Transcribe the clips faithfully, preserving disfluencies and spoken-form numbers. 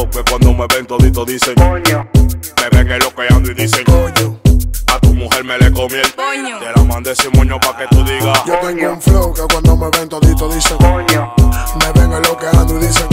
flow que cuando me ven todito dicen coño. Me ven eloqueando y dicen coño. A tu mujer me le comí el coño. Te la mandé sin moño pa' que tú digas. Yo tengo un flow que cuando me ven todito dicen coño. Me ven eloqueando y dicen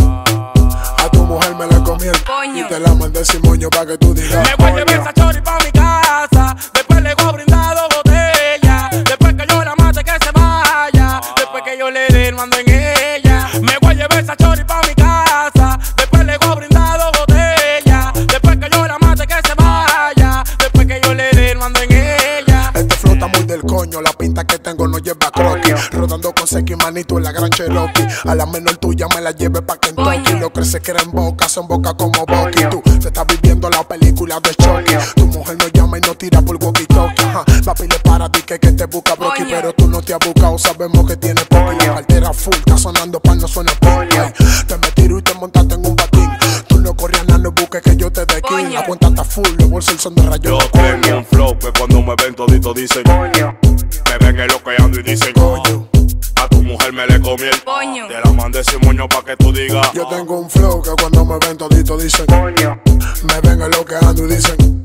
a tu mujer me le comí el coño. Y te la mandé sin moño pa' que tú digas. Me voy a llevar esa chori pa' mi casa. Después le voy a brindar dos botellas. Después que yo la mate que se vaya. Después que yo le dé el mando en ella. Me voy a llevar esa chori pa' mi casa. Después le voy a brindar dos botellas. Después que yo la mate que se vaya. Después que yo le dé el mando en ella. Este flow está muy del coño. La pinta que tengo no lleva croquis. Rodando con Seki manito en la gran Cherokee. A la menor tuya me la lleve pa' Kentucky. Lo que se quiere en boca, son boca como Bucky. Tú te estás viviendo la película de Chucky. Tu mujer no llama y no tira por walkie-talkie. Papi le para ti que, que te busca Brocky. Pero tú no te has buscado, sabemos que tienes popi. La cartera full, está sonando pa' no suena pop. Te me tiro y te montaste en un patín. Tú no corrías nada, no busques que yo te dé aquí. La cuenta está full, los bolsos son de rayos. Yo tengo un flow que cuando me ven todito dicen coño. Me ven eloqueando y dicen coño. A tu mujer me le comí el coño. Te la mandé sin moño pa' que tú digas. Yo tengo un flow que cuando me ven todito dicen coño. Me ven eloqueando y dicen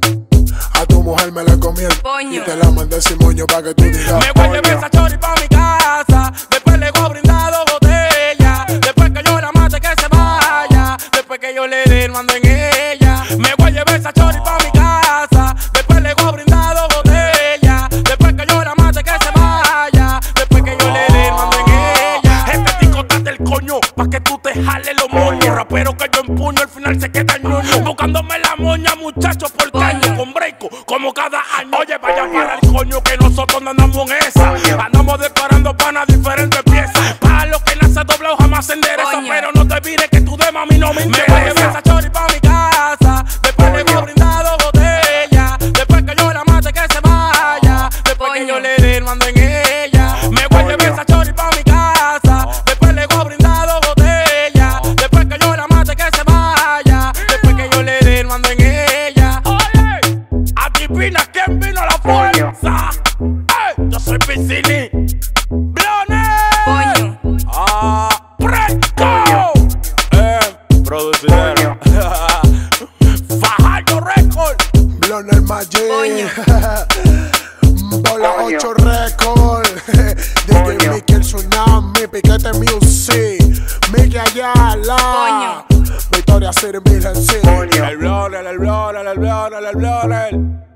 a tu mujer me le comí el coño. Y te la mandé sin moño pa' que tú digas. Me voy a llevar esa chori pa' mi casa. Después le voy a brindar dos botellas. Después que yo la mate que se vaya. Después que yo le dé el mando en ella. Me voy a llevar esa chori pa' mi casa. Después le voy a brindar dos botellas. Después que yo la mate que se vaya. Después que yo le dé el mando en ella. Este tico está del coño pa' que tú te jales los moños. Rapero que yo empuño al final se queda el ñoño. Buscándome la moña muchachos por caño. Con breako como cada año. Oye, vaya para el coño que nosotros no andamos en esa. Andamos disparando panas diferentes piezas. Para los que nace doblado jamás se endereza. Pero no te olvides que tú de mami no me interesa. Me voy a llevar esa chori pa' mi casa. Después le voy a brindar dos botellas. Después que yo la mate que se vaya. Después que yo le dé el mando en ella. Me voy a llevar esa chori pa' mi casa. Después le voy a brindar dos botellas. Después que yo la mate que se vaya. Después que yo le dé el mando en ella. Oye, adivina quién vino a la fuerza. Hey, yo soy Piscini. Blonel. Ah, Fresco. Eh, producidero. Fajardo Record. Blonel Magic. Bola ocho Record. D J Mickey el Tsunami. Piquete Music. Mickey Ayala. Victoria City, Virgen City. El Blonel, el Blonel, el Blonel, el Blonel.